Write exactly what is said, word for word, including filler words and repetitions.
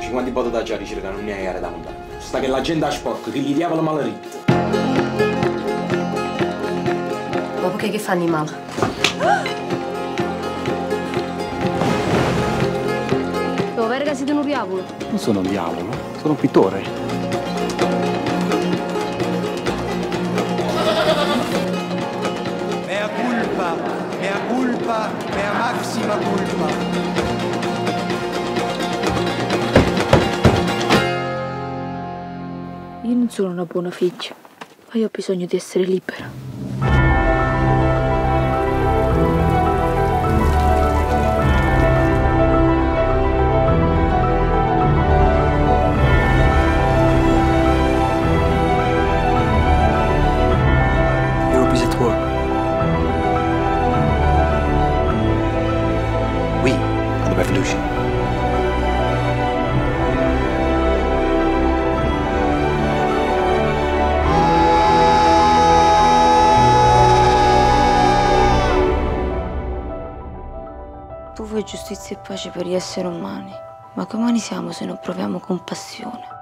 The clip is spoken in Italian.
cinquanta botte da già ricerca non ne è da montare. Sta che la gente ha sporco, che gli diavolo la malaritta. Ma perché che fanno male? Lo verga siete un diavolo? Non sono un diavolo, sono un pittore. Mea culpa, mea culpa, mea maxima culpa. Io non sono una buona figlia, ma io ho bisogno di essere libera. Europe is at war. We are the revolution. Tu vuoi giustizia e pace per gli esseri umani, ma che umani siamo se non proviamo compassione?